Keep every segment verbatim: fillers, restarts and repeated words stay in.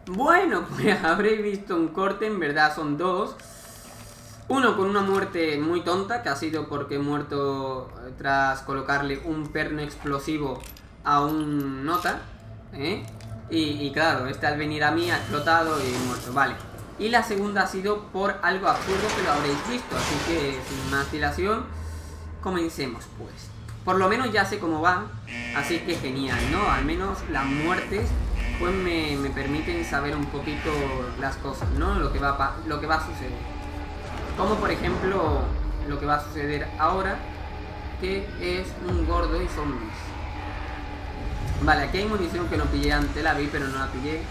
Bueno, pues habréis visto un corte, en verdad son dos. Uno con una muerte muy tonta, que ha sido porque he muerto tras colocarle un perno explosivo a un nota, ¿eh? Y, y claro, este al venir a mí ha explotado y he muerto, vale. Y la segunda ha sido por algo absurdo que lo habréis visto, así que sin más dilación, comencemos pues. Por lo menos ya sé cómo va, así que genial, ¿no? Al menos las muertes pues me, me permiten saber un poquito las cosas, ¿no? Lo que va a, lo que va a suceder. Como por ejemplo lo que va a suceder ahora, que es un gordo y zombies. Vale, aquí hay munición que no pillé antes, la vi pero no la pillé.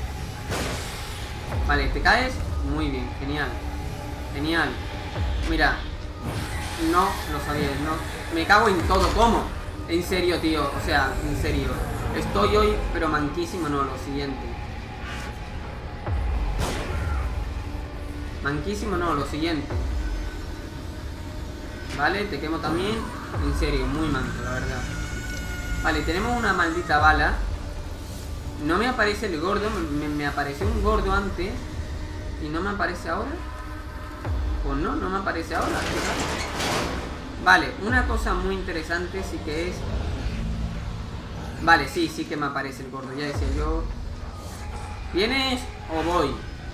Vale, ¿te caes? Muy bien, genial. Genial. Mira, no lo sabía, no. Me cago en todo, ¿cómo? En serio, tío, o sea, en serio. Estoy hoy, pero manquísimo, no, lo siguiente. Manquísimo, no, lo siguiente. Vale, te quemo también. En serio, muy manco, la verdad. Vale, tenemos una maldita bala. No me aparece el gordo, me, me apareció un gordo antes. Y no me aparece ahora. Pues no, no me aparece ahora. Vale, una cosa muy interesante sí que es... Vale, sí, sí que me aparece el gordo, ya decía yo. ¿Vienes o voy?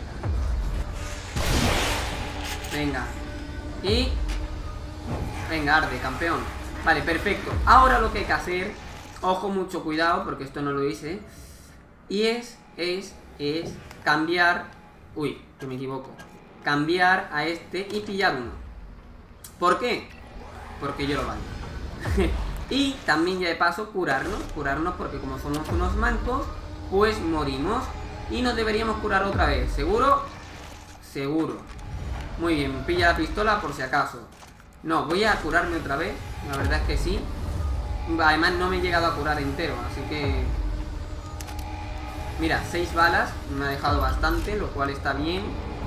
Venga. Y... Venga, arde, campeón. Vale, perfecto. Ahora lo que hay que hacer... Ojo, mucho cuidado, porque esto no lo hice. Y es, es, es... Cambiar... Uy, que me equivoco. Cambiar a este y pillar uno. ¿Por qué? Porque yo lo valgo. Y también ya de paso curarnos. Curarnos porque como somos unos mancos, pues morimos. Y nos deberíamos curar otra vez. ¿Seguro? Seguro. Muy bien, pilla la pistola por si acaso. No, voy a curarme otra vez. La verdad es que sí. Además no me he llegado a curar entero, así que... Mira, seis balas. Me ha dejado bastante, lo cual está bien.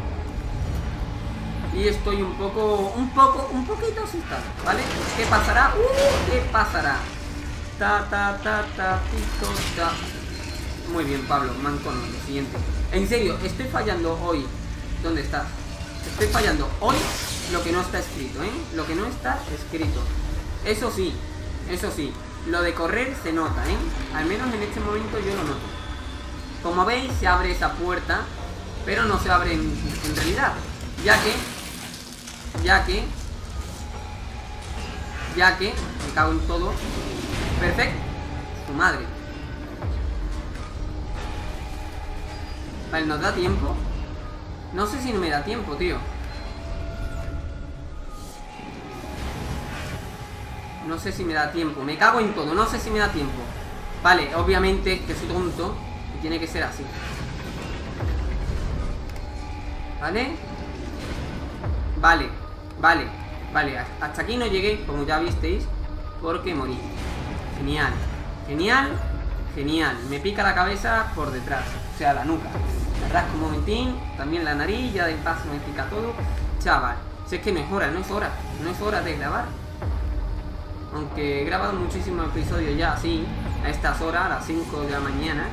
Y estoy un poco... Un poco... Un poquito asustado, ¿vale? ¿Qué pasará? Uh, ¿Qué pasará? Ta, ta, ta, ta, tito, ta. Muy bien, Pablo, mancono, lo siguiente. En serio, estoy fallando hoy. ¿Dónde estás? Estoy fallando hoy lo que no está escrito, ¿eh? Lo que no está escrito. Eso sí, eso sí. Lo de correr se nota, ¿eh? Al menos en este momento yo lo noto. Como veis, se abre esa puerta, pero no se abre en, en realidad. Ya que... Ya que... Ya que... Me cago en todo. Perfecto. Tu madre. Vale, ¿nos da tiempo? No sé si no me da tiempo, tío. No sé si me da tiempo. Me cago en todo, no sé si me da tiempo. Vale, obviamente que soy tonto y tiene que ser así. ¿Vale? Vale, vale, vale. Hasta aquí no llegué, como ya visteis, porque morí. Genial, genial, genial. Me pica la cabeza por detrás, o sea, la nuca. Me rasco un momentín, también la nariz, ya de paso me pica todo. Chaval, si es que no es hora, no es hora, no es hora de grabar. Aunque he grabado muchísimos episodios ya así, a estas horas, a las cinco de la mañana.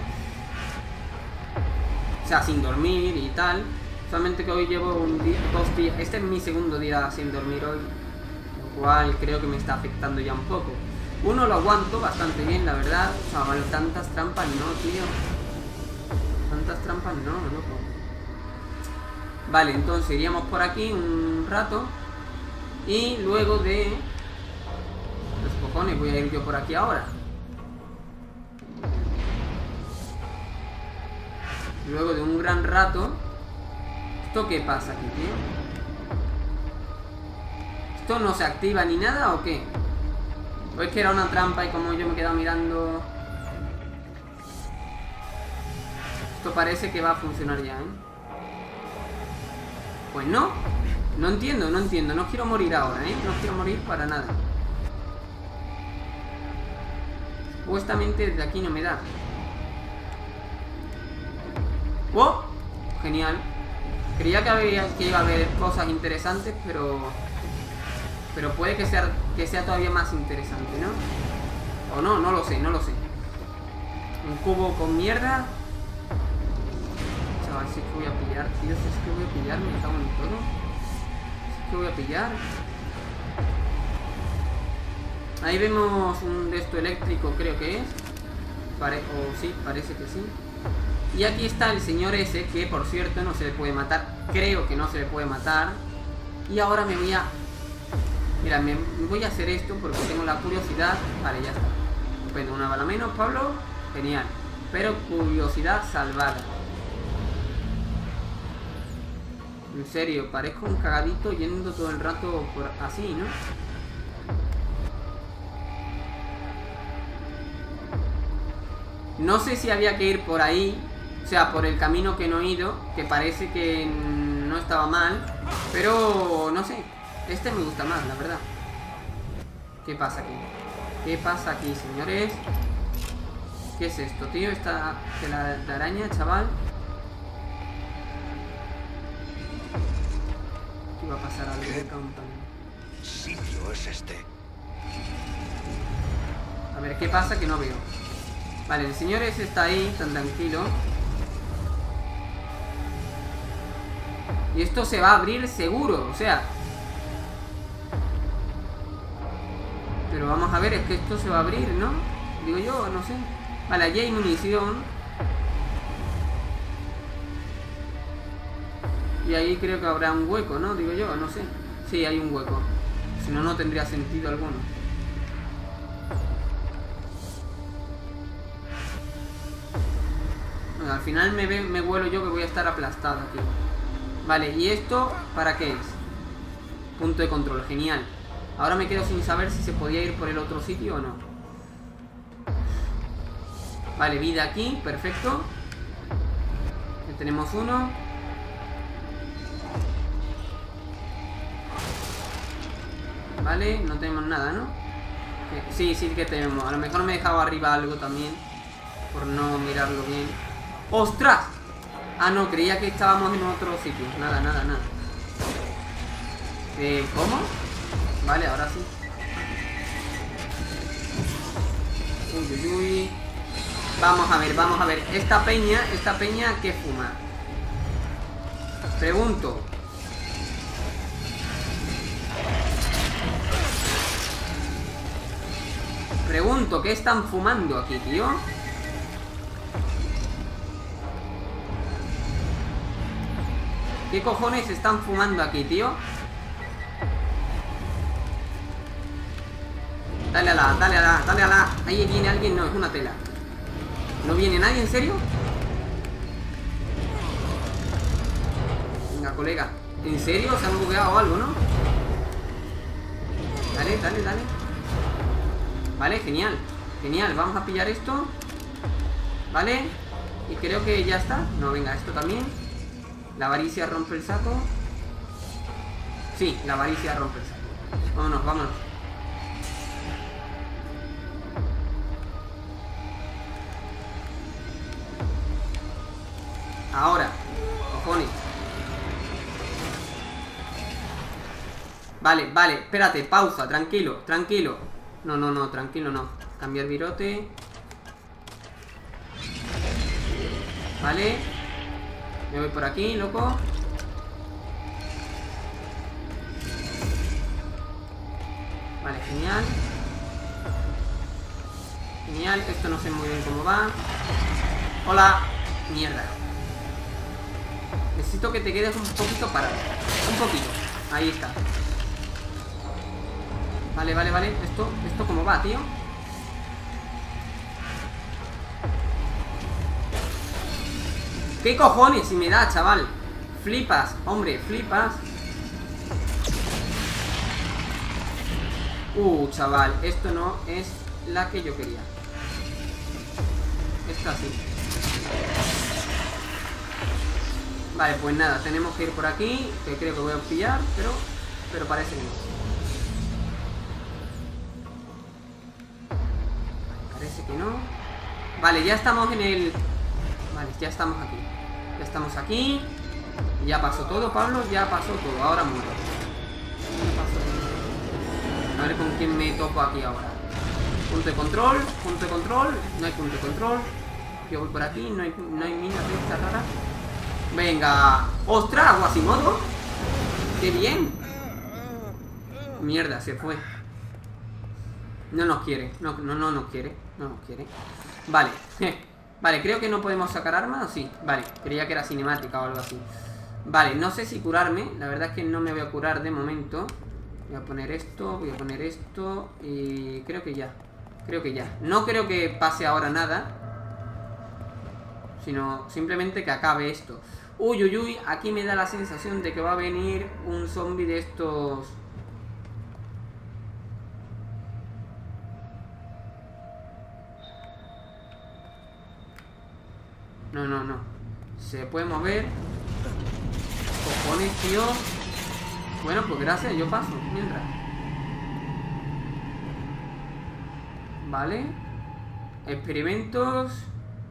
O sea, sin dormir y tal. Solamente que hoy llevo un día, dos días. Este es mi segundo día sin dormir hoy, lo cual creo que me está afectando ya un poco. Uno lo aguanto bastante bien, la verdad. Chaval, tantas trampas no, tío. Tantas trampas no, loco. Vale, entonces iríamos por aquí un rato. Y luego de... Los cojones, voy a ir yo por aquí ahora. Luego de un gran rato... ¿Esto qué pasa aquí, tío? ¿Esto no se activa ni nada o qué? ¿O es que era una trampa y como yo me he quedado mirando? Esto parece que va a funcionar ya, ¿eh? Pues no. No entiendo, no entiendo. No quiero morir ahora, ¿eh? No quiero morir para nada. Supuestamente desde aquí no me da. ¡Oh! Genial. Creía que, había, que iba a haber cosas interesantes, pero... Pero puede que sea, que sea todavía más interesante, ¿no? O no, no lo sé, no lo sé. Un cubo con mierda. si es que voy a pillar, tío, si es que voy a pillar, me cago en todo. Si es que voy a pillar. Ahí vemos un de esto eléctrico, creo que es. Pare o sí, parece que sí. Y aquí está el señor ese, que por cierto no se le puede matar. Creo que no se le puede matar. Y ahora me voy a... Mira, me voy a hacer esto porque tengo la curiosidad. Vale, ya está. Estupendo, una bala menos, Pablo. Genial. Pero curiosidad salvada. En serio, parezco un cagadito yendo todo el rato por así, ¿no? No sé si había que ir por ahí, o sea, por el camino que no he ido, que parece que no estaba mal, pero no sé, este me gusta más, la verdad. ¿Qué pasa aquí? ¿Qué pasa aquí, señores? ¿Qué es esto, tío? Esta tela de araña, chaval. ¿Qué va a pasar al de campo? ¿Qué sitio es este? A ver, ¿qué pasa? Que no veo. Vale, el señor ese está ahí, tan tranquilo. Y esto se va a abrir seguro, o sea. Pero vamos a ver, es que esto se va a abrir, ¿no? Digo yo, no sé. Vale, allí hay munición. Y ahí creo que habrá un hueco, ¿no? Digo yo, no sé. Sí, hay un hueco. Si no, no tendría sentido alguno. Al final me, ve, me huelo yo que voy a estar aplastado aquí. Vale, ¿y esto para qué es? Punto de control, genial. Ahora me quedo sin saber si se podía ir por el otro sitio o no. Vale, vida aquí, perfecto. Ya tenemos uno. Vale, no tenemos nada, ¿no? Sí, sí que tenemos. A lo mejor me he dejado arriba algo también, por no mirarlo bien. ¡Ostras! Ah, no, creía que estábamos en otro sitio. Nada, nada, nada. Eh, ¿cómo? Vale, ahora sí. Uy, uy, uy. Vamos a ver, vamos a ver. Esta peña, esta peña, ¿qué fuma? Pregunto. Pregunto, ¿qué están fumando aquí, tío? ¿Qué cojones están fumando aquí, tío? Dale a la, dale a la, dale a la. Ahí viene alguien, no, es una tela. ¿No viene nadie, en serio? Venga, colega. ¿En serio? Se han bugueado algo, ¿no? Dale, dale, dale. Vale, genial. Genial, vamos a pillar esto. Vale. Y creo que ya está. No, venga, esto también. La avaricia rompe el saco. Sí, la avaricia rompe el saco. Vámonos, vámonos. Ahora, cojones. Vale, vale, espérate, pausa, tranquilo, tranquilo. No, no, no, tranquilo, no. Cambiar virote. Vale. Me voy por aquí, loco. Vale, genial. Genial, esto no sé muy bien cómo va. Hola. Mierda. Necesito que te quedes un poquito parado. Un poquito. Ahí está. Vale, vale, vale. Esto, esto cómo va, tío. ¿Qué cojones si me da, chaval? Flipas, hombre, flipas. Uh, chaval, esto no es la que yo quería. Esta sí. Vale, pues nada, tenemos que ir por aquí, que creo que voy a pillar, pero, pero parece que no. Parece que no. Vale, ya estamos en el... Vale, ya estamos aquí. Ya estamos aquí. Ya pasó todo, Pablo, ya pasó todo. Ahora muero. A ver con quién me topo aquí ahora. Punto de control, punto de control. No hay punto de control. Yo voy por aquí, no hay, no hay minas de esta rara. Venga. ¡Ostras! Quasimodo. ¡Qué bien! Mierda, se fue. No nos quiere. No, no, no nos quiere. No nos quiere. Vale. Vale, creo que no podemos sacar armas. ¿O sí? Vale, creía que era cinemática o algo así. Vale, no sé si curarme. La verdad es que no me voy a curar de momento. Voy a poner esto, voy a poner esto. Y creo que ya. Creo que ya. No creo que pase ahora nada, sino simplemente que acabe esto. Uy, uy, uy, aquí me da la sensación de que va a venir un zombie de estos. No, no, no. Se puede mover. Cojones, tío. Bueno, pues gracias, yo paso. Mientras. Vale. Experimentos.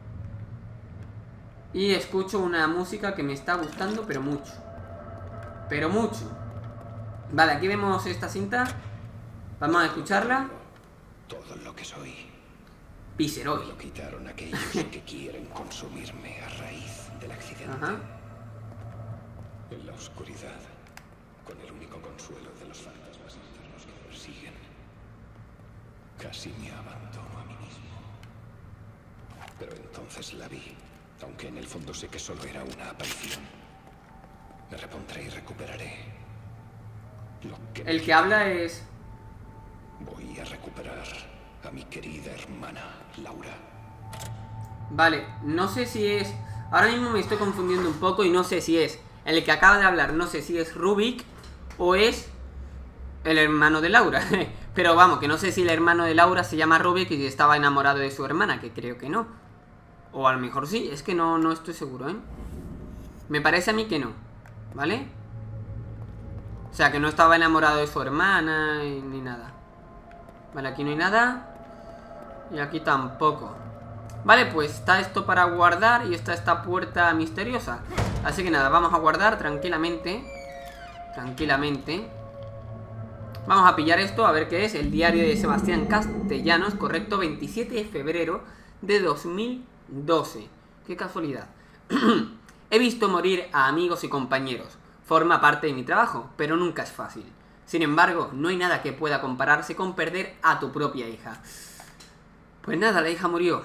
Y escucho una música que me está gustando, pero mucho. Pero mucho. Vale, aquí vemos esta cinta. Vamos a escucharla. Todo lo que soy. Viceroy. Lo quitaron aquellos que quieren consumirme a raíz del accidente. Ajá. En la oscuridad, con el único consuelo de los fantasmas internos que persiguen, casi me abandono a mí mismo. Pero entonces la vi, aunque en el fondo sé que solo era una aparición. Me repondré y recuperaré lo que... El que habla es... Voy a recuperar a mi querida hermana, Laura. Vale, no sé si es... Ahora mismo me estoy confundiendo un poco y no sé si es el que acaba de hablar, no sé si es Rubik o es el hermano de Laura. Pero vamos, que no sé si el hermano de Laura se llama Rubik y estaba enamorado de su hermana, que creo que no. O a lo mejor sí, es que no, no estoy seguro, ¿eh? Me parece a mí que no, ¿vale? O sea, que no estaba enamorado de su hermana ni nada. Vale, aquí no hay nada. Y aquí tampoco. Vale, pues está esto para guardar y está esta puerta misteriosa. Así que nada, vamos a guardar tranquilamente. Tranquilamente. Vamos a pillar esto, a ver qué es. El diario de Sebastián Castellanos, correcto, veintisiete de febrero de dos mil doce. Qué casualidad. He visto morir a amigos y compañeros. Forma parte de mi trabajo, pero nunca es fácil. Sin embargo, no hay nada que pueda compararse con perder a tu propia hija. Pues nada, la hija murió.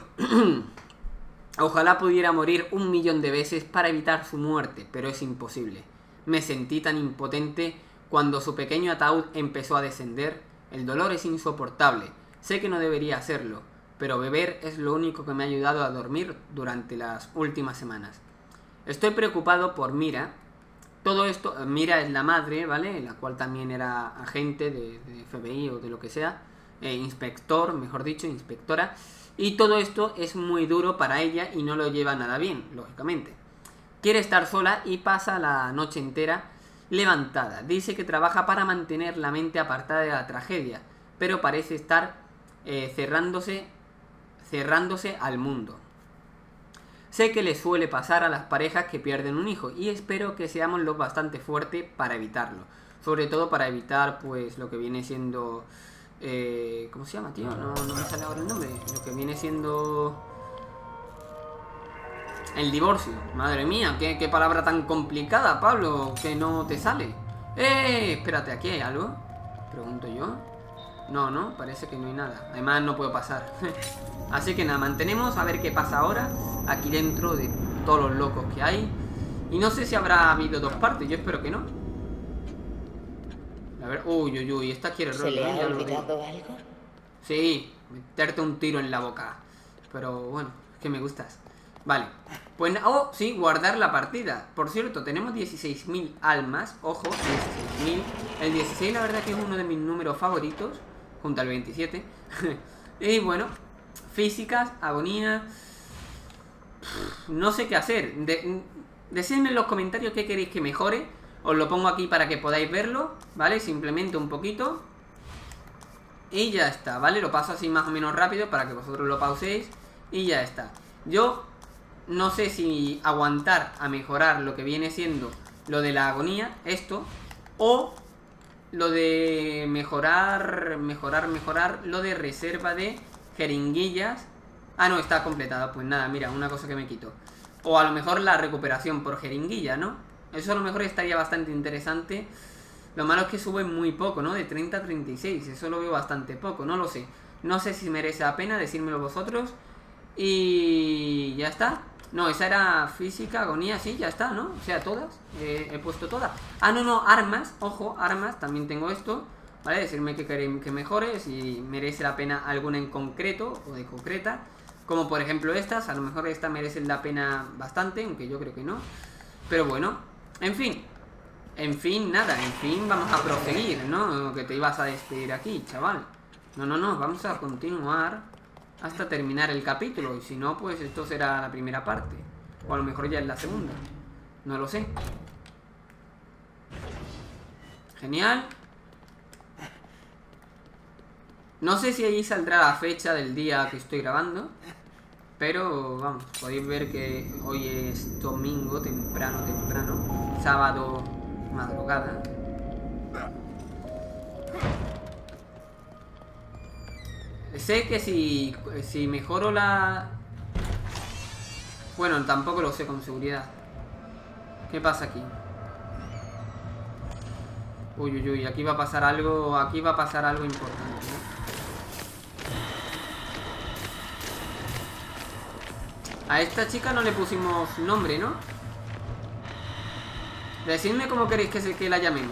Ojalá pudiera morir un millón de veces para evitar su muerte, pero es imposible. Me sentí tan impotente cuando su pequeño ataúd empezó a descender. El dolor es insoportable. Sé que no debería hacerlo, pero beber es lo único que me ha ayudado a dormir durante las últimas semanas. Estoy preocupado por Mira. Todo esto, Mira es la madre, ¿vale? La cual también era agente de, de F B I o de lo que sea. Eh, inspector, mejor dicho, inspectora. Y todo esto es muy duro para ella y no lo lleva nada bien, lógicamente. Quiere estar sola y pasa la noche entera levantada. Dice que trabaja para mantener la mente apartada de la tragedia, pero parece estar eh, cerrándose, cerrándose al mundo. Sé que le suele pasar a las parejas que pierden un hijo y espero que seamos lo bastante fuerte para evitarlo. Sobre todo para evitar, pues, lo que viene siendo... Eh, ¿Cómo se llama, tío? No, no me sale ahora el nombre. Lo que viene siendo... El divorcio. Madre mía, qué, qué palabra tan complicada, Pablo, que no te sale. ¡Eh! Espérate, ¿aquí hay algo? Pregunto yo. No, no, parece que no hay nada. Además no puedo pasar. Así que nada, mantenemos a ver qué pasa ahora aquí dentro de todos los locos que hay. Y no sé si habrá habido dos partes, yo espero que no. A ver, uy, uy, uy, esta quiere ¿Se le rollo, ha ya lo olvidado digo. algo? Sí, meterte un tiro en la boca. Pero bueno, es que me gustas. Vale, pues, oh, sí, guardar la partida. Por cierto, tenemos dieciséis mil almas. Ojo, dieciséis mil. El dieciséis la verdad que es uno de mis números favoritos, junto al veintisiete. Y bueno, físicas, agonía. No sé qué hacer. De, decidme en los comentarios qué queréis que mejore. Os lo pongo aquí para que podáis verlo, ¿vale? Simplemente un poquito. Y ya está, ¿vale? Lo paso así más o menos rápido para que vosotros lo pauséis. Y ya está. Yo no sé si aguantar a mejorar lo que viene siendo lo de la agonía, esto, o lo de mejorar, mejorar, mejorar lo de reserva de jeringuillas. Ah, no, está completada. Pues nada, mira, una cosa que me quito. O a lo mejor la recuperación por jeringuilla, ¿no? Eso a lo mejor estaría bastante interesante. Lo malo es que sube muy poco, ¿no? De treinta a treinta y seis. Eso lo veo bastante poco, no lo sé. No sé si merece la pena, decírmelo vosotros. Y ya está. No, esa era física, agonía, sí, ya está, ¿no? O sea, todas. Eh, he puesto todas. Ah, no, no, armas. Ojo, armas, también tengo esto. ¿Vale? Decirme que, que, que mejore, si merece la pena alguna en concreto o de concreta. Como por ejemplo estas, a lo mejor esta merece la pena bastante, aunque yo creo que no. Pero bueno, en fin. En fin, nada, en fin, vamos a proseguir, ¿no? Que te ibas a despedir aquí, chaval. No, no, no, vamos a continuar hasta terminar el capítulo. Y si no, pues esto será la primera parte. O a lo mejor ya es la segunda. No lo sé. Genial. No sé si ahí saldrá la fecha del día que estoy grabando. Pero vamos, podéis ver que hoy es domingo, temprano, temprano. Sábado, madrugada. Sé que si, si mejoro la... Bueno, tampoco lo sé con seguridad. ¿Qué pasa aquí? Uy, uy, uy, aquí va a pasar algo... Aquí va a pasar algo importante, ¿no? A esta chica no le pusimos nombre, ¿no? Decidme cómo queréis que, se, que la llamemos.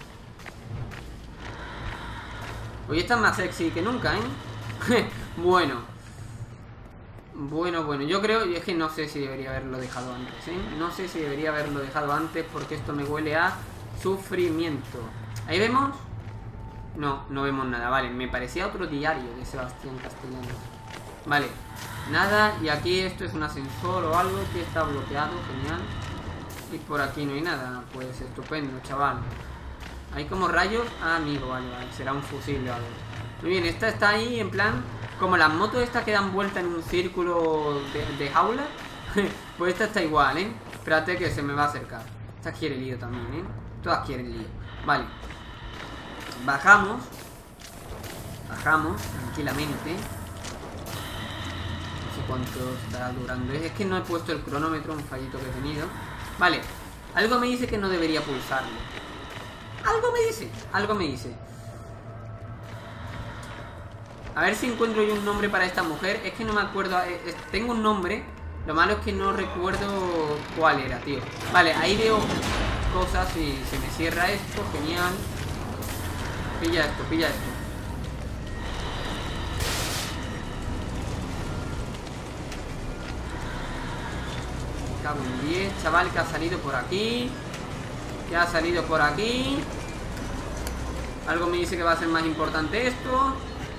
Hoy está más sexy que nunca, ¿eh? Bueno. Bueno, bueno. Yo creo... Es que no sé si debería haberlo dejado antes, ¿eh? No sé si debería haberlo dejado antes porque esto me huele a sufrimiento. ¿Ahí vemos? No, no vemos nada. Vale, me parecía otro diario de Sebastián Castellanos. Vale. Nada, y aquí esto es un ascensor o algo que está bloqueado, genial. Y por aquí no hay nada, pues estupendo, chaval. ¿Hay como rayos? Ah, amigo, vale, vale, será un fusil o algo. Muy bien, esta está ahí en plan... Como las motos estas que dan vuelta en un círculo de, de jaula. Pues esta está igual, ¿eh? Espérate que se me va a acercar. Esta quiere lío también, ¿eh? Todas quieren lío. Vale. Bajamos. Bajamos, tranquilamente. Cuánto estará durando. Es que no he puesto el cronómetro, un fallito que he tenido. Vale, algo me dice que no debería pulsarlo. Algo me dice, algo me dice. A ver si encuentro yo un nombre para esta mujer. Es que no me acuerdo, eh, tengo un nombre. Lo malo es que no recuerdo cuál era, tío. Vale, ahí veo cosas y se me cierra esto, genial. Pilla esto, pilla esto. Cago en diez, chaval, que ha salido por aquí. Que ha salido por aquí. Algo me dice que va a ser más importante esto.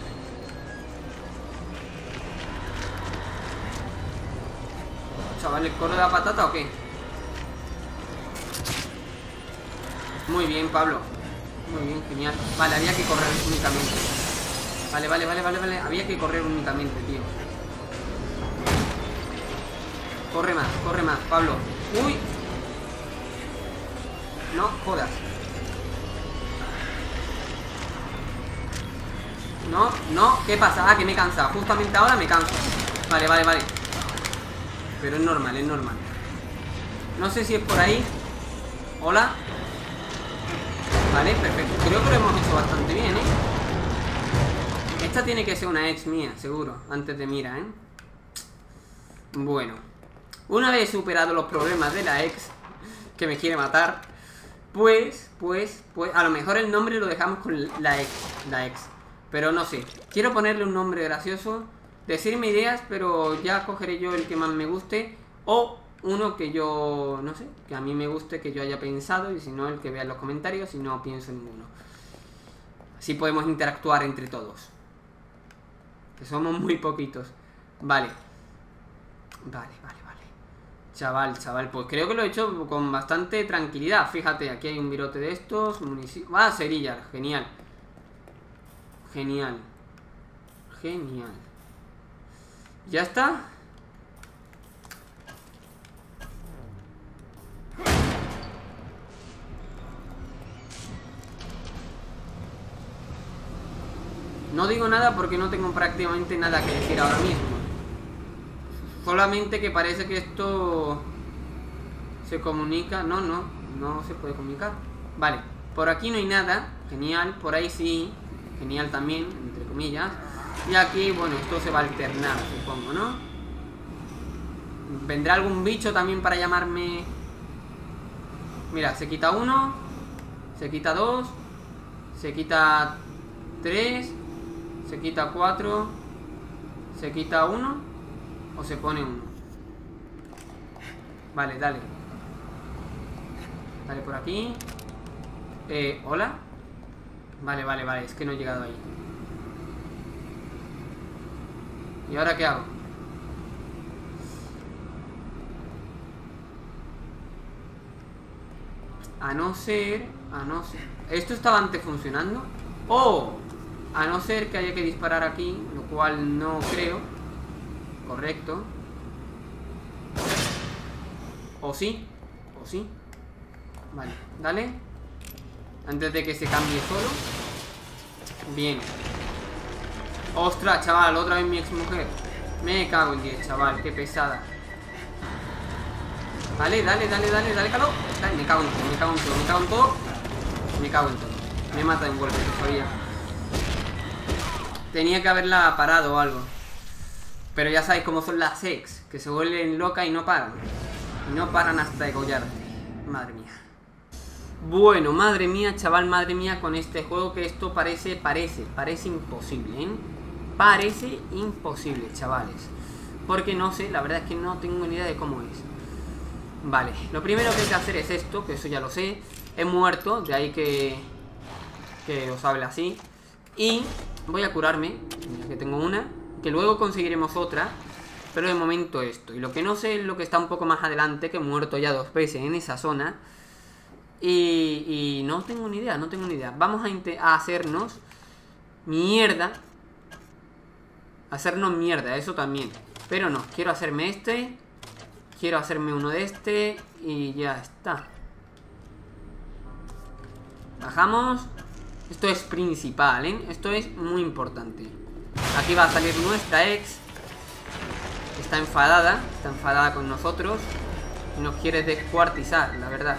Chaval, ¿el coro de la patata o qué? Muy bien, Pablo. Muy bien, genial. Vale, había que correr únicamente. Vale, vale, vale, vale, vale. Había que correr únicamente, tío. Corre más, corre más, Pablo. Uy. No, jodas. No, no, ¿qué pasa? Ah, que me he cansado. Justamente ahora me canso. Vale, vale, vale. Pero es normal, es normal. No sé si es por ahí. Hola. Vale, perfecto. Creo que lo hemos hecho bastante bien, ¿eh? Esta tiene que ser una ex mía, seguro. Antes de Mira, ¿eh? Bueno. Una vez superado los problemas de la ex, que me quiere matar, pues, pues, pues, a lo mejor el nombre lo dejamos con la ex, la ex. Pero no sé, quiero ponerle un nombre gracioso, decirme ideas, pero ya cogeré yo el que más me guste, o uno que yo, no sé, que a mí me guste, que yo haya pensado, y si no, el que vea en los comentarios, si no pienso en ninguno. Así podemos interactuar entre todos. Que somos muy poquitos. Vale. Vale, vale, vale. Chaval, chaval, pues creo que lo he hecho con bastante tranquilidad. Fíjate, aquí hay un virote de estos. Municipio. Ah, cerillas, genial. Genial. Genial. ¿Ya está? No digo nada porque no tengo prácticamente nada que decir ahora mismo. Solamente que parece que esto se comunica. No, no, no se puede comunicar. Vale, por aquí no hay nada. Genial, por ahí sí. Genial también, entre comillas. Y aquí, bueno, esto se va a alternar, supongo, ¿no? ¿Vendrá algún bicho también para llamarme? Mira, se quita uno. Se quita dos. Se quita tres. Se quita cuatro. Se quita uno. O se pone uno. Vale, dale. Dale por aquí. Eh, ¿hola? Vale, vale, vale, es que no he llegado ahí. ¿Y ahora qué hago? A no ser... A no ser... ¿Esto estaba antes funcionando? ¡Oh! A no ser que haya que disparar aquí, lo cual no creo. Correcto. O sí, o sí. Vale, dale. Antes de que se cambie solo. Bien. Ostras, chaval, otra vez mi exmujer. Me cago en diez, chaval, qué pesada. Vale, dale, dale, dale, dale, calor. Dale, me cago en todo, me cago en todo, me cago en todo. Me cago en todo. Me mata en golpe, todavía. Tenía que haberla parado o algo. Pero ya sabéis cómo son las ex, que se vuelven locas y no paran. Y no paran hasta degollarte. Madre mía. Bueno, madre mía, chaval, madre mía, con este juego que esto parece, parece, parece imposible, ¿eh? Parece imposible, chavales. Porque no sé, la verdad es que no tengo ni idea de cómo es. Vale, lo primero que hay que hacer es esto, que eso ya lo sé. He muerto, de ahí que, que os hable así. Y voy a curarme, mira que tengo una, que luego conseguiremos otra. Pero de momento esto. Y lo que no sé es lo que está un poco más adelante, que he muerto ya dos veces en esa zona. Y, y no tengo ni idea, no tengo ni idea. Vamos a, a hacernos mierda. Hacernos mierda, eso también. Pero no, quiero hacerme este. Quiero hacerme uno de este. Y ya está. Bajamos. Esto es principal, ¿eh? Esto es muy importante. Aquí va a salir nuestra ex. Está enfadada. Está enfadada con nosotros. Y nos quiere descuartizar, la verdad.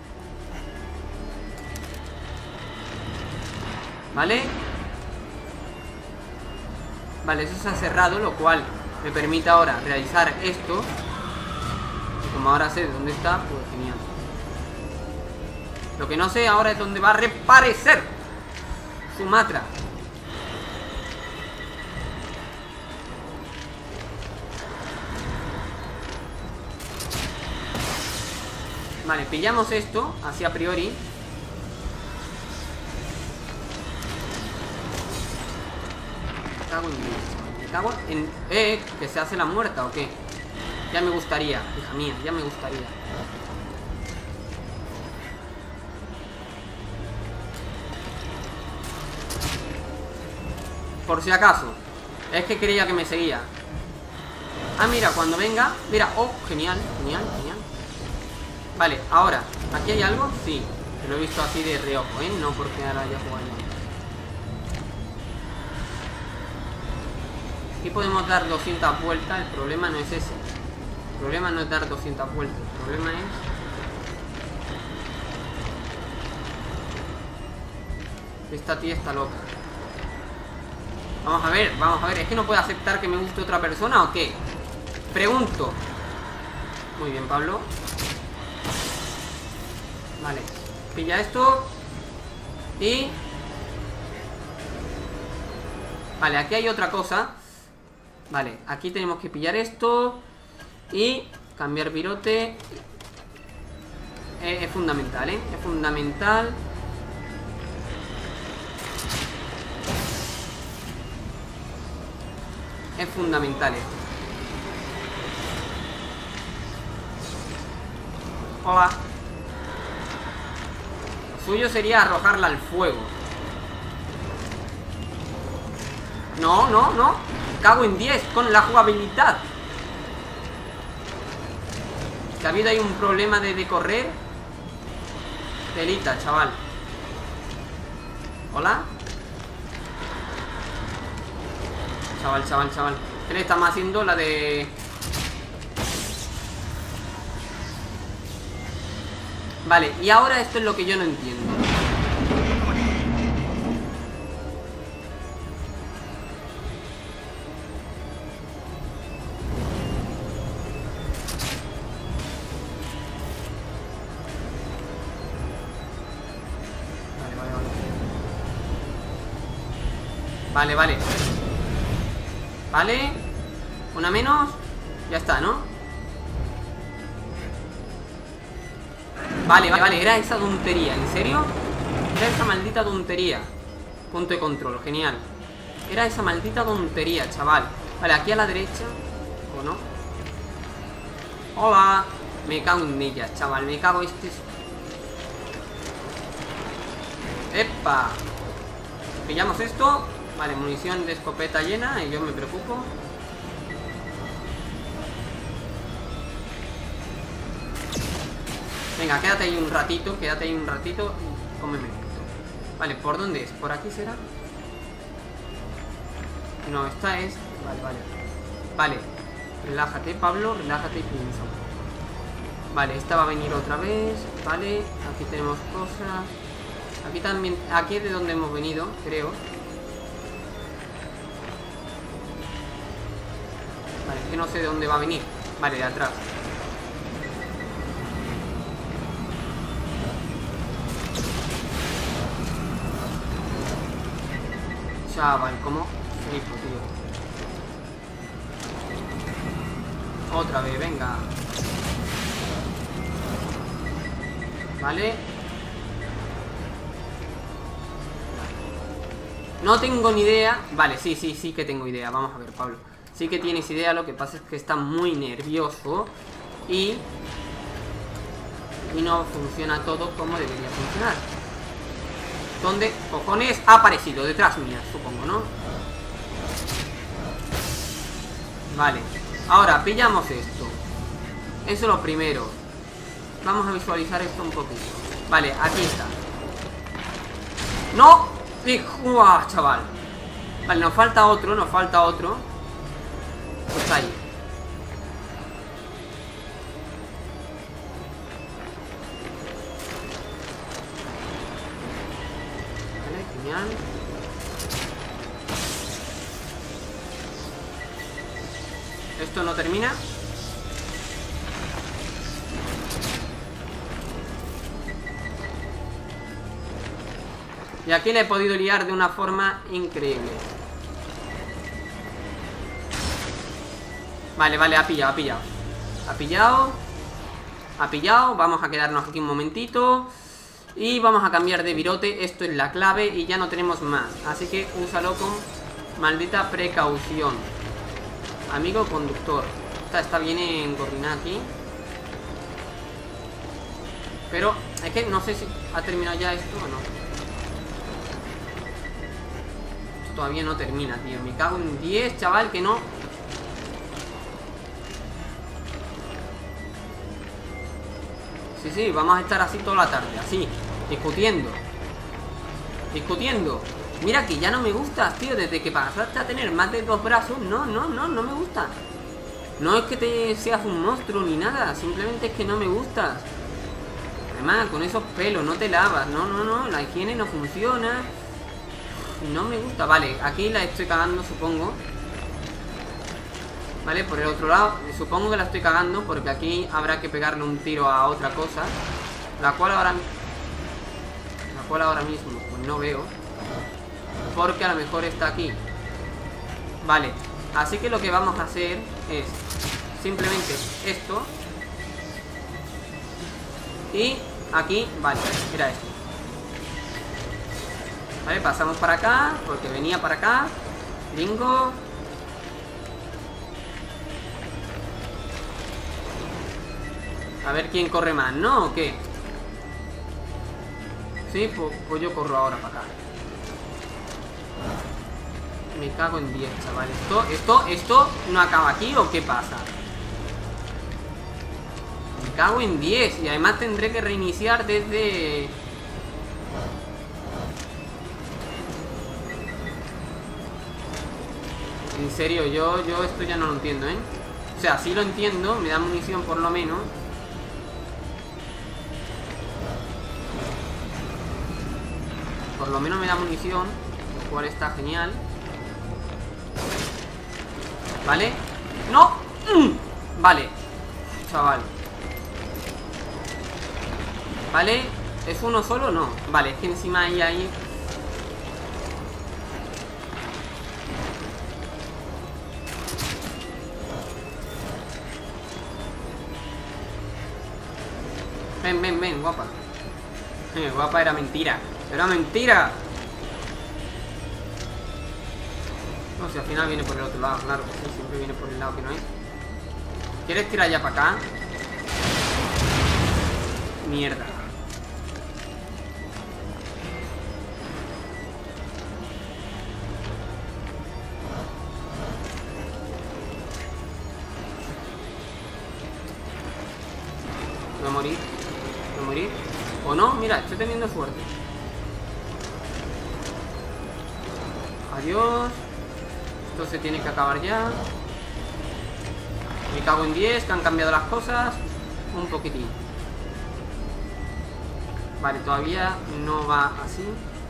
¿Vale? Vale, eso se ha cerrado, lo cual me permite ahora realizar esto. Y como ahora sé dónde está, pues genial. Lo que no sé ahora es dónde va a reaparecer Sumatra. Vale, pillamos esto, así a priori. Me cago en... Me cago en... Eh, que se hace la muerta o qué. Ya me gustaría, hija mía, ya me gustaría. Por si acaso. Es que creía que me seguía. Ah, mira, cuando venga. Mira, oh, genial, genial, genial. Vale, ahora, ¿aquí hay algo? Sí, lo he visto así de reojo, ¿eh? No porque ahora haya jugado. Aquí podemos dar doscientas vueltas. El problema no es ese. El problema no es dar doscientas vueltas. El problema es... esta tía está loca. Vamos a ver, vamos a ver. ¿Es que no puede aceptar que me guste otra persona o qué? Pregunto. Muy bien, Pablo. Vale, pilla esto. Y... vale, aquí hay otra cosa. Vale, aquí tenemos que pillar esto. Y cambiar virote. eh, Es fundamental, ¿eh? Es fundamental. Es fundamental esto. Hola. Lo suyo sería arrojarla al fuego. No, no, no. Me cago en diez con la jugabilidad. Que ha habido ahí un problema de, de correr. Telita, chaval. Hola. Chaval, chaval, chaval. ¿Qué le estamos haciendo? La de... Vale, y ahora esto es lo que yo no entiendo. Vale, vale. Vale. Una menos. Ya está, ¿no? Vale, vale, vale. Era esa tontería. ¿En serio? Era esa maldita tontería. Punto de control. Genial. Era esa maldita tontería, chaval. Vale, aquí a la derecha. ¿O no? Hola. Me cago en ellas, chaval. Me cago este... ¡Epa! Pillamos esto. Vale, munición de escopeta llena. Y yo me preocupo. Venga, quédate ahí un ratito. Quédate ahí un ratito y cómeme esto. Vale, ¿por dónde es? ¿Por aquí será? No, esta es... Vale, vale. Vale, relájate, Pablo. Relájate y piensa. Vale, esta va a venir otra vez. Vale, aquí tenemos cosas. Aquí también... Aquí es de donde hemos venido, creo. Vale, es que no sé de dónde va a venir. Vale, de atrás. Chaval, ¿cómo? Flipo, tío. Otra vez, venga. Vale. No tengo ni idea. Vale, sí, sí, sí que tengo idea. Vamos a ver, Pablo. Sí que tienes idea, lo que pasa es que está muy nervioso. Y... Y no funciona todo como debería funcionar. ¿Dónde cojones ha aparecido? Detrás mía, supongo, ¿no? Vale. Ahora, pillamos esto. Eso es lo primero. Vamos a visualizar esto un poquito. Vale, aquí está. ¡No! ¡Uah, chaval! Vale, nos falta otro, nos falta otro. Pues ahí. Vale, genial. Esto no termina. Y aquí le he podido liar de una forma increíble. Vale, vale, ha pillado, ha pillado. Ha pillado. Ha pillado. Vamos a quedarnos aquí un momentito. Y vamos a cambiar de virote. Esto es la clave y ya no tenemos más. Así que úsalo con maldita precaución. Amigo conductor. Esta está bien engorrinada aquí. Pero es que no sé si ha terminado ya esto o no. Todavía no termina, tío. Me cago en diez, chaval, que no. Sí, sí, vamos a estar así toda la tarde. Así, discutiendo. Discutiendo. Mira que ya no me gustas, tío. Desde que pasaste a tener más de dos brazos. No, no, no, no me gusta. No es que te seas un monstruo ni nada. Simplemente es que no me gustas. Además, con esos pelos no te lavas. No, no, no, la higiene no funciona. No me gusta. Vale, aquí la estoy cagando, supongo. Vale, por el otro lado supongo que la estoy cagando porque aquí habrá que pegarle un tiro a otra cosa. La cual ahora La cual ahora mismo pues no veo. Porque a lo mejor está aquí. Vale, así que lo que vamos a hacer es simplemente esto. Y aquí, vale, era esto. Vale, pasamos para acá, porque venía para acá. Bingo. A ver quién corre más, ¿no? ¿O qué? Sí, pues, pues yo corro ahora para acá. Me cago en diez, chaval. ¿Esto, esto, esto no acaba aquí o qué pasa? Me cago en diez. Y además tendré que reiniciar desde... En serio, yo, yo esto ya no lo entiendo, ¿eh? O sea, sí lo entiendo, me da munición por lo menos. Por lo menos me da munición, lo cual está genial. ¿Vale? ¡No! ¡Mm! Vale. Chaval. ¿Vale? ¿Es uno solo? No. Vale, es que encima hay ahí... Ven, ven, ven, guapa. Eh, guapa era mentira. Era mentira. No, si al final viene por el otro lado, claro que sí, siempre viene por el lado que no es. ¿Quieres tirar ya para acá? Mierda. Voy a morir. Voy a morir. O no, mira, estoy teniendo suerte. Adiós. Esto se tiene que acabar ya. Me cago en diez, que han cambiado las cosas un poquitín. Vale, todavía no va así.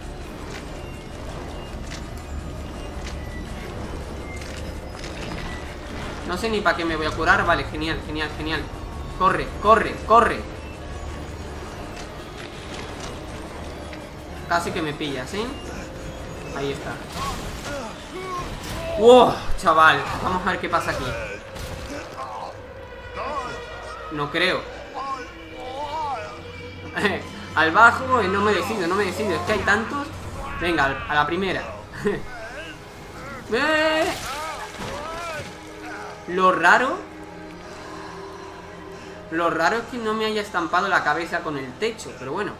No sé ni para qué me voy a curar. Vale, genial, genial, genial. Corre, corre, corre. Casi que me pillas, ¿eh? Ahí está. ¡Wow! Chaval, vamos a ver qué pasa aquí. No creo. Al bajo, eh, no me decido, no me decido. Es que hay tantos. Venga, a la primera. ¡Eh! Lo raro Lo raro es que no me haya estampado la cabeza con el techo. Pero bueno.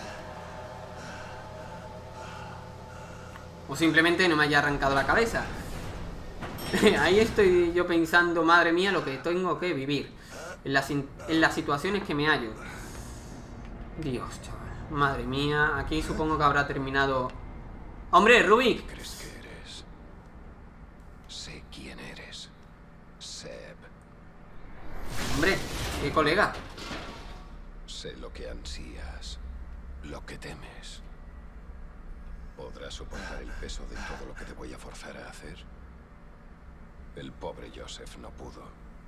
O simplemente no me haya arrancado la cabeza. Ahí estoy yo pensando, madre mía, lo que tengo que vivir en las, en las situaciones que me hallo. Dios, chaval. Madre mía. Aquí supongo que habrá terminado. ¡Hombre, Rubik! ¿Qué crees que eres? Sé quién eres. Seb. Hombre, qué colega. Sé lo que ansías, lo que temes. ¿Podrás soportar el peso de todo lo que te voy a forzar a hacer? El pobre Joseph no pudo.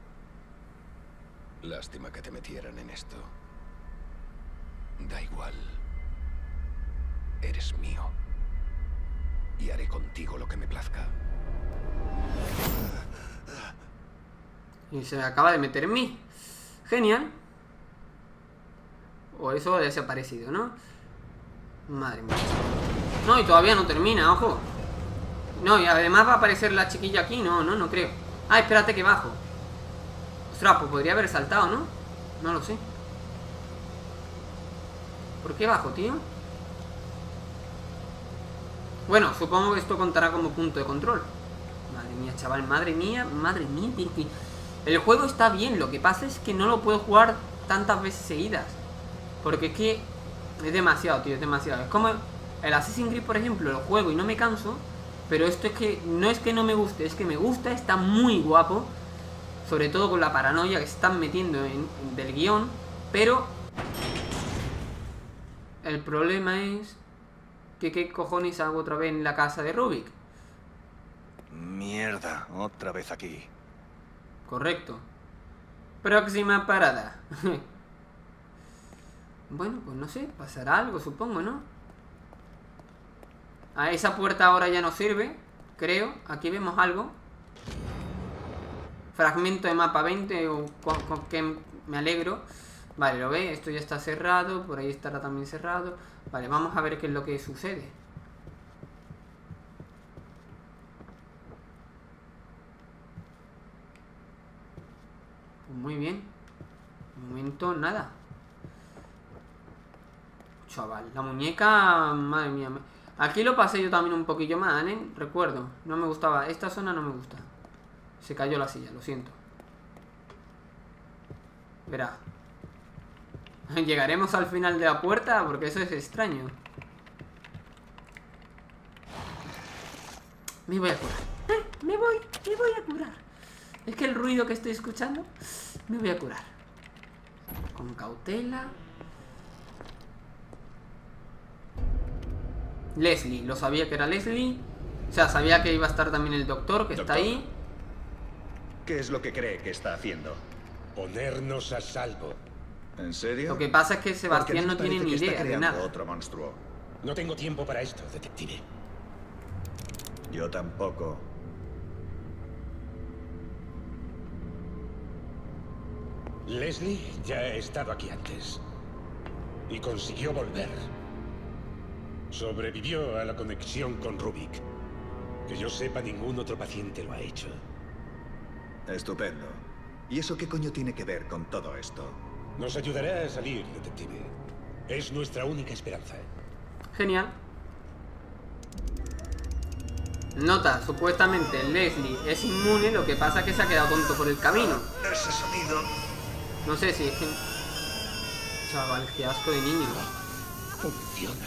Lástima que te metieran en esto. Da igual. Eres mío. Y haré contigo lo que me plazca. Y se acaba de meter en mí. Genial. O eso ha desaparecido, ¿no? Madre mía. No, y todavía no termina, ojo. No, y además va a aparecer la chiquilla aquí. No, no, no creo. Ah, espérate que bajo. Ostras, pues podría haber saltado, ¿no? No lo sé. ¿Por qué bajo, tío? Bueno, supongo que esto contará como punto de control. Madre mía, chaval, madre mía, madre mía, tío, que... El juego está bien, lo que pasa es que no lo puedo jugar tantas veces seguidas. Porque es que es demasiado, tío, es demasiado. Es como el Assassin's Creed, por ejemplo, lo juego y no me canso. Pero esto es que no es que no me guste, es que me gusta, está muy guapo. Sobre todo con la paranoia que se están metiendo en, en, del guión. Pero el problema es que qué cojones hago otra vez en la casa de Rubik. Mierda, otra vez aquí. Correcto. Próxima parada. Bueno, pues no sé, pasará algo, supongo, ¿no? A esa puerta ahora ya no sirve, creo. Aquí vemos algo. Fragmento de mapa veinte, o con, con que me alegro. Vale, lo ve, esto ya está cerrado. Por ahí estará también cerrado. Vale, vamos a ver qué es lo que sucede. Pues muy bien. De momento, nada. Chaval, la muñeca... Madre mía. Aquí lo pasé yo también un poquillo más, ¿eh? Recuerdo. No me gustaba. Esta zona no me gusta. Se cayó la silla, lo siento. Verá. ¿Llegaremos al final de la puerta? Porque eso es extraño. Me voy a curar. Eh, me voy, me voy a curar. Es que el ruido que estoy escuchando, me voy a curar. Con cautela. Leslie, lo sabía que era Leslie. O sea, sabía que iba a estar también el doctor, que Doctor. está ahí. ¿Qué es lo que cree que está haciendo? Ponernos a salvo. ¿En serio? Lo que pasa es que Sebastián no Porque a mí tiene me ni parece que idea está de creando nada. otro monstruo. No tengo tiempo para esto, detective. Yo tampoco. Leslie ya ha estado aquí antes. Y consiguió volver. Sobrevivió a la conexión con Rubik. Que yo sepa, ningún otro paciente lo ha hecho. Estupendo. ¿Y eso qué coño tiene que ver con todo esto? Nos ayudará a salir, detective. Es nuestra única esperanza. Genial. Nota, supuestamente Leslie es inmune, lo que pasa es que se ha quedado tonto por el camino. Ese sonido. No sé si es que... Chaval, qué asco de niño. Funciona.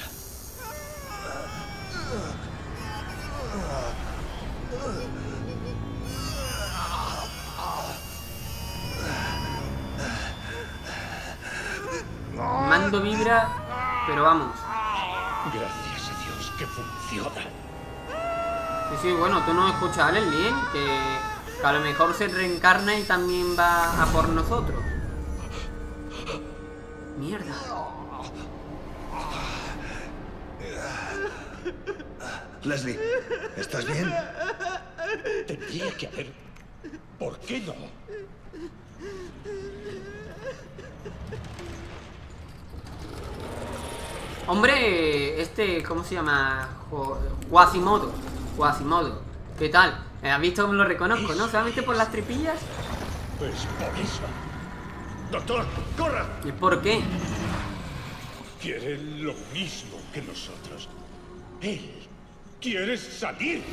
Mando vibra, pero vamos. Gracias a Dios que funciona. Sí, sí, bueno, tú no escuchas a Leslie, ¿eh? Que, que a lo mejor se reencarna y también va a por nosotros. Mierda. Leslie, ¿estás bien? Tendría que haber... ¿Por qué no? Hombre, este, ¿cómo se llama? Jo- Quasimodo. Quasimodo. ¿Qué tal? ¿Has visto cómo lo reconozco, no? ¿Solamente por las tripillas? Pues por eso. Doctor, corra. ¿Y por qué? Quiere lo mismo que nosotros. Él quiere salir.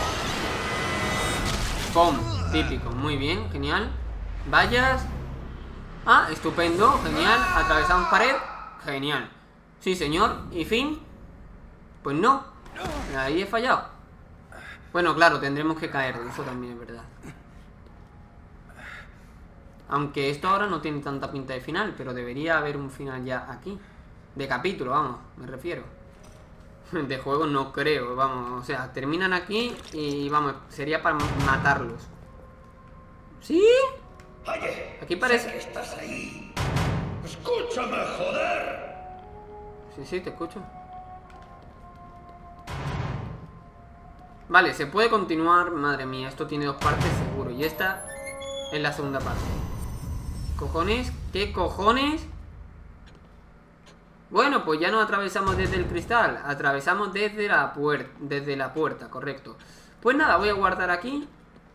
¡Pum! Típico. Muy bien, genial. Vallas. Ah, estupendo, genial. Atravesamos pared. Genial. Sí, señor. ¿Y fin? Pues no. Ahí he fallado. Bueno, claro, tendremos que caer. Eso también es verdad. Aunque esto ahora no tiene tanta pinta de final, pero debería haber un final ya aquí. De capítulo, vamos, me refiero. De juego no creo, vamos. O sea, terminan aquí y vamos, sería para matarlos. ¿Sí? Oye, Aquí parece... sé que estás ahí. Escúchame, joder. Sí, sí, te escucho. Vale, se puede continuar. Madre mía, esto tiene dos partes seguro. Y esta es la segunda parte. ¿Cojones? ¿Qué cojones? Bueno, pues ya no atravesamos desde el cristal. Atravesamos desde la puerta. Desde la puerta, correcto. Pues nada, voy a guardar aquí.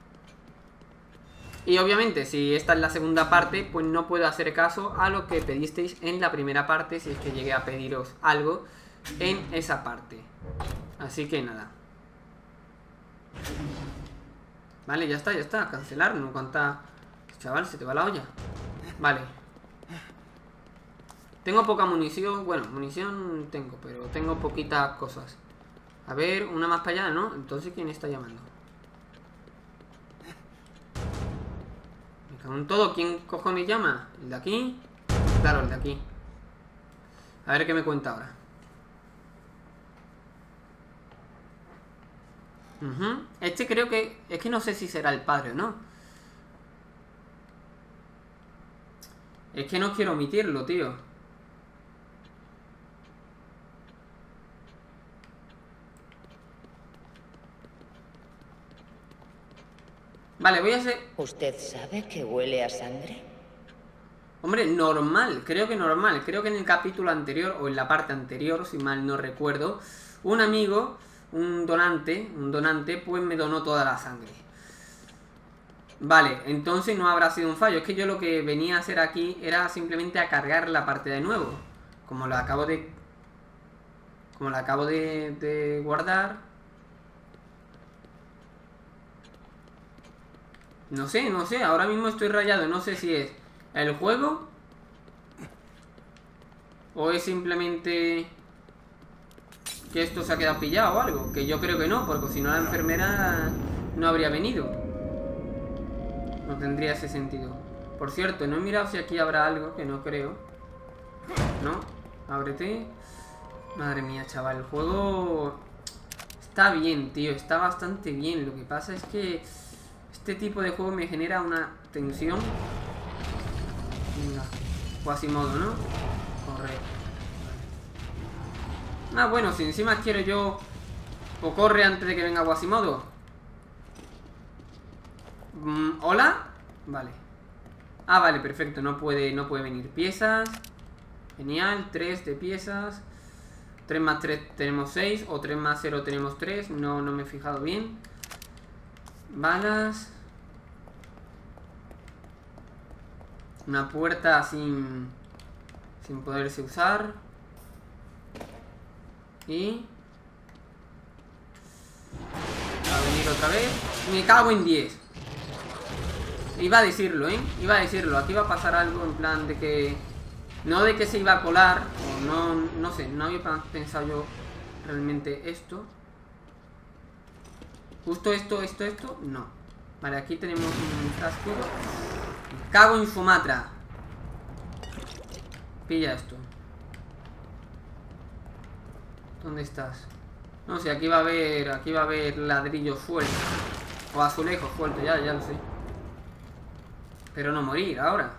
Y obviamente, si esta es la segunda parte, pues no puedo hacer caso a lo que pedisteis en la primera parte, si es que llegué a pediros algo en esa parte. Así que nada. Vale, ya está, ya está. Cancelar, no cuenta. Chaval, se te va la olla. Vale. Tengo poca munición. Bueno, munición tengo, pero tengo poquitas cosas. A ver, una más para allá, ¿no? Entonces, ¿quién está llamando? Me cago en todo. ¿Quién cojones llama? ¿El de aquí? Claro, el de aquí. A ver qué me cuenta ahora. Uh-huh. Este creo que... Es que no sé si será el padre o no. Es que no quiero omitirlo, tío. Vale, voy a hacer... ¿Usted sabe que huele a sangre? Hombre, normal, creo que normal. Creo que en el capítulo anterior, o en la parte anterior, si mal no recuerdo, un amigo, un donante, un donante, pues me donó toda la sangre. Vale, entonces no habrá sido un fallo. Es que yo lo que venía a hacer aquí era simplemente a cargar la parte de nuevo. Como la acabo de... Como la acabo de, de guardar. No sé, no sé, ahora mismo estoy rayado. No sé si es el juego o es simplemente que esto se ha quedado pillado o algo. Que yo creo que no, porque si no la enfermera no habría venido. No tendría ese sentido. Por cierto, no he mirado si aquí habrá algo, que no creo. No, ábrete. Madre mía, chaval, el juego está bien, tío, está bastante bien. Lo que pasa es que este tipo de juego me genera una tensión. Venga, Quasimodo, ¿no? Correcto. Ah, bueno, si encima quiero yo... O corre antes de que venga Quasimodo. Mm, ¿Hola? Vale. Ah, vale, perfecto, no puede, no puede venir. Piezas. Genial, tres de piezas. tres más tres tenemos seis. O tres más cero tenemos tres. No, no me he fijado bien. Balas. Una puerta sin... Sin poderse usar. Y... Va a venir otra vez. Me cago en diez. Iba a decirlo, ¿eh? Iba a decirlo. Aquí va a pasar algo en plan de que... No de que se iba a colar. O no, no sé. No había pensado yo realmente esto. Justo esto, esto, esto. No. Vale, aquí tenemos un frasco. Me cago en Sumatra. Pilla esto. ¿Dónde estás? No sé, aquí va a haber... Aquí va a haber ladrillos sueltos. O azulejos sueltos, ya, ya lo sé. Pero no morir ahora.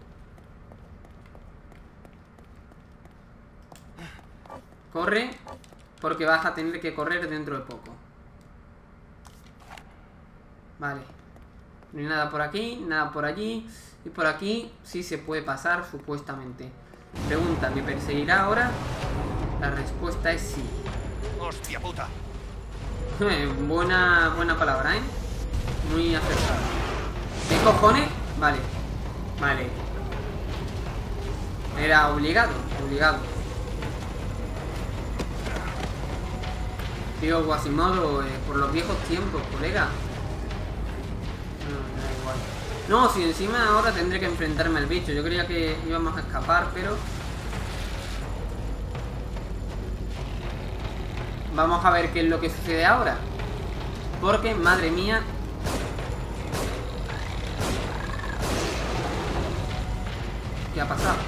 Corre. Porque vas a tener que correr dentro de poco. Vale. No hay nada por aquí, nada por allí. Y por aquí sí se puede pasar, supuestamente. Pregunta, ¿me perseguirá ahora? La respuesta es sí. ¡Hostia puta! Eh, buena, buena palabra, ¿eh? Muy acertada. ¿Qué cojones? Vale. Vale. Era obligado, obligado. Tío, Quasimodo, eh, por los viejos tiempos, colega. No, da igual. No, si encima ahora tendré que enfrentarme al bicho. Yo creía que íbamos a escapar, pero... Vamos a ver qué es lo que sucede ahora. Porque, madre mía... ¿Qué ha pasado?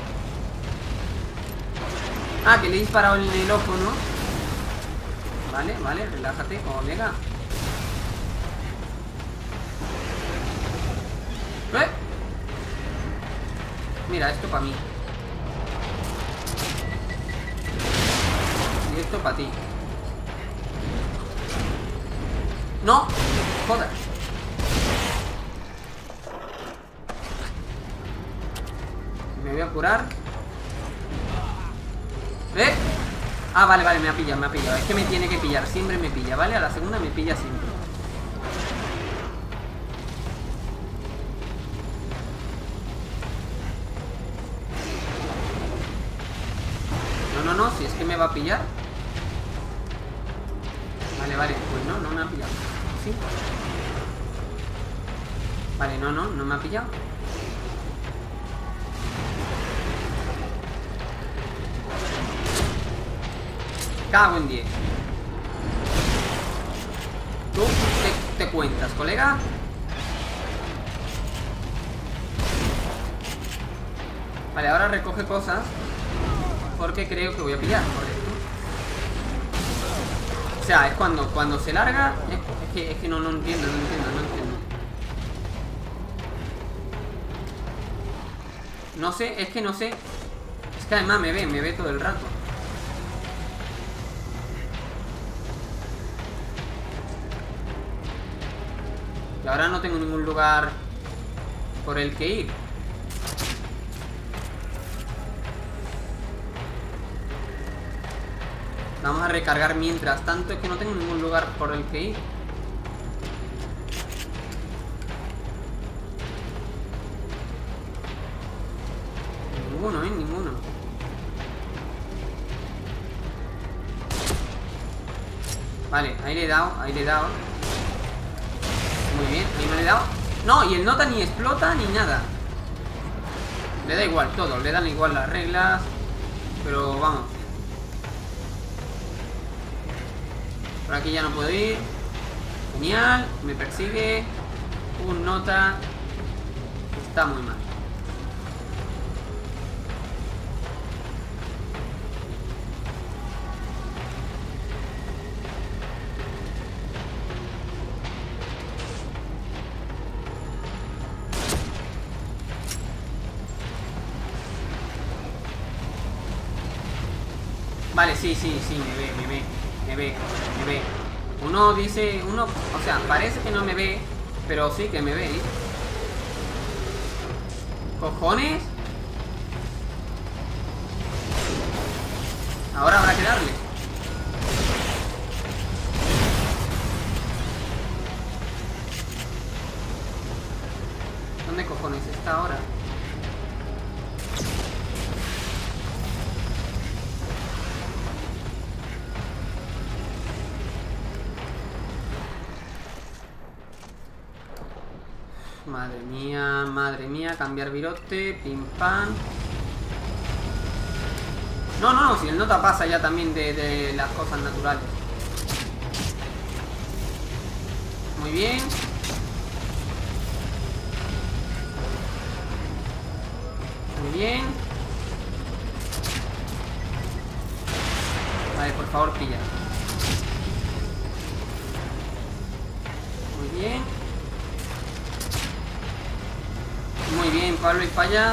Ah, que le he disparado en el ojo, ¿no? Vale, vale, relájate, colega. ¿Eh? Mira, esto para mí. Y esto para ti. ¡No! ¡Joder! Me voy a curar. ¿Eh? Ah, vale, vale, me ha pillado, me ha pillado. Es que me tiene que pillar, siempre me pilla, ¿vale? A la segunda me pilla siempre. No, no, no, si es que me va a pillar. Vale, vale, pues no, no me ha pillado. ¿Sí? Vale, no, no, no me ha pillado. Cago en diez. Tú te, te cuentas, colega. Vale, ahora recoge cosas. Porque creo que voy a pillar, correcto. O sea, es cuando, cuando se larga. Es, es, que, es que no, no entiendo, no entiendo, no entiendo. No sé, es que no sé. Es que además me ve, me ve todo el rato. Y ahora no tengo ningún lugar por el que ir. Vamos a recargar mientras tanto. Es que no tengo ningún lugar por el que ir. Ninguno, ¿eh? Ninguno. Vale, ahí le he dado, ahí le he dado. Muy bien, ahí me le he dado. No, y el nota ni explota ni nada. Le da igual todo, le dan igual las reglas. Pero vamos. Por aquí ya no puedo ir. Genial, me persigue un nota. Está muy mal. Vale, sí, sí, sí, me ve, me ve, me ve, me ve. Uno dice, uno, o sea, parece que no me ve, pero sí que me ve, ¿eh? ¿Cojones? Ahora habrá que darle. ¿Dónde cojones está ahora? Madre mía, madre mía, cambiar virote, pim pam. No, no, no, si el nota pasa ya también de, de las cosas naturales. Muy bien. Muy bien. Vale, por favor, pilla. Muy bien. Muy bien, Pablo y Falla.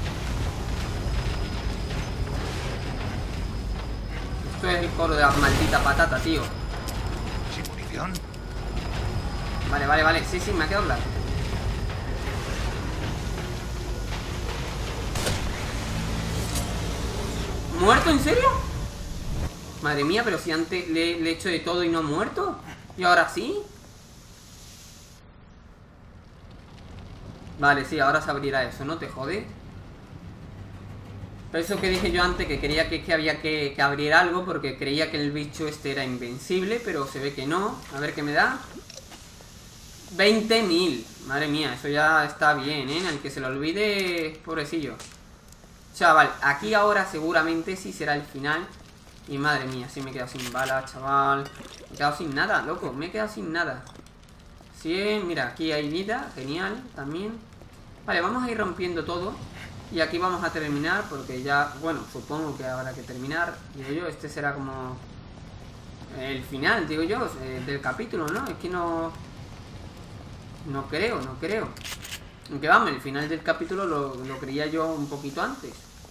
Esto es el coro de la maldita patata, tío. ¿Sin munición? Vale, vale, vale. Sí, sí, me ha quedado claro. ¿Muerto? ¿En serio? Madre mía, pero si antes le, le he hecho de todo y no ha muerto. ¿Y ahora sí? Vale, sí, ahora se abrirá eso, ¿no? ¿Te jode? Pero eso que dije yo antes, que quería que, que había que, que abrir algo, porque creía que el bicho este era invencible, pero se ve que no. A ver qué me da. veinte mil. Madre mía, eso ya está bien, ¿eh? Al que se lo olvide, pobrecillo. Chaval, aquí ahora seguramente sí será el final. Y madre mía, sí me he quedado sin balas, chaval. Me he quedado sin nada, loco, me he quedado sin nada. Sí, mira, aquí hay vida, genial, también. Vale, vamos a ir rompiendo todo. Y aquí vamos a terminar, porque ya, bueno, supongo que habrá que terminar. Digo yo, este será como el final, digo yo, eh, del capítulo, ¿no? Es que no... No creo, no creo. Aunque vamos, el final del capítulo lo, lo creía yo un poquito antes.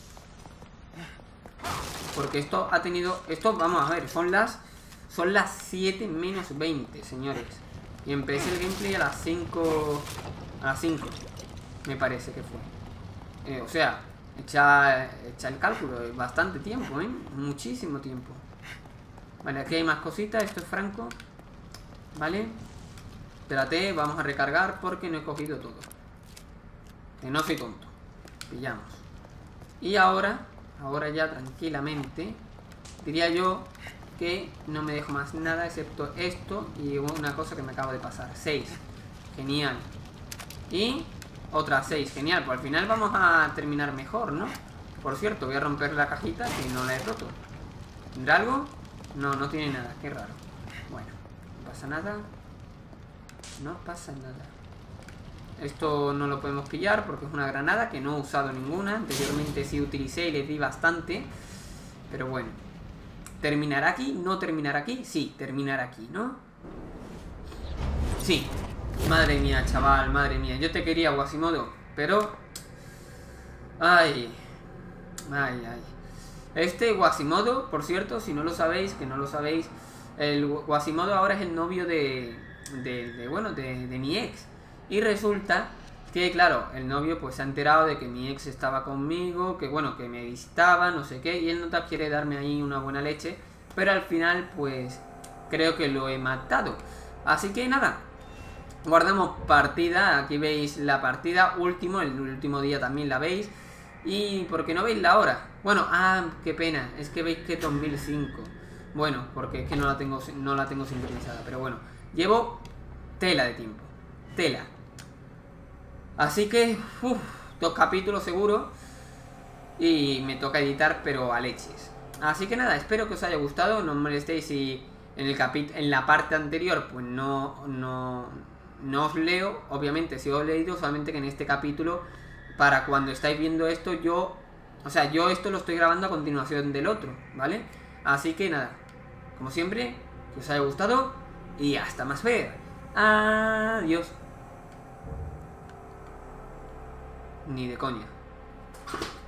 Porque esto ha tenido... Esto, vamos a ver, son las... Son las siete menos veinte, señores. Y empecé el gameplay a las cinco... A las cinco, me parece que fue. Eh, o sea, echa, echa el cálculo, es bastante tiempo, ¿eh? Muchísimo tiempo. Vale, aquí hay más cositas, esto es franco. Vale. Espérate, vamos a recargar porque no he cogido todo. Que no soy tonto. Pillamos. Y ahora, ahora ya tranquilamente, diría yo que no me dejo más nada excepto esto y una cosa que me acabo de pasar. seis. Genial. Y... Otra seis, genial, pues al final vamos a terminar mejor, ¿no? Por cierto, voy a romper la cajita que no la he roto. ¿Tendrá algo? No, no tiene nada, qué raro. Bueno, no pasa nada. No pasa nada. Esto no lo podemos pillar porque es una granada que no he usado ninguna. Anteriormente sí utilicé y le di bastante. Pero bueno. ¿Terminará aquí? ¿No terminará aquí? Sí, terminará aquí, ¿no? Sí. Madre mía, chaval, madre mía. Yo te quería, Quasimodo, pero... Ay. Ay, ay. Este Quasimodo, por cierto, si no lo sabéis, que no lo sabéis, el Quasimodo ahora es el novio de... De, de bueno, de, de mi ex. Y resulta que, claro, el novio pues se ha enterado de que mi ex estaba conmigo, que bueno, que me visitaba, no sé qué, y él no te quiere darme ahí una buena leche, pero al final pues creo que lo he matado. Así que nada. Guardamos partida, aquí veis la partida, último, el último día también la veis. Y porque no veis la hora. Bueno, ah, qué pena, es que veis que dos mil cinco. Bueno, porque es que no la tengo, no la tengo sincronizada, pero bueno. Llevo tela de tiempo, tela. Así que, uff, dos capítulos seguro. Y me toca editar, pero a leches. Así que nada, espero que os haya gustado. No os molestéis si en, el capi en la parte anterior pues no... no No os leo, obviamente si os he leído, solamente que en este capítulo, para cuando estáis viendo esto, yo... O sea, yo esto lo estoy grabando a continuación del otro, ¿vale? Así que nada, como siempre, que os haya gustado y hasta más ver. Adiós. Ni de coña.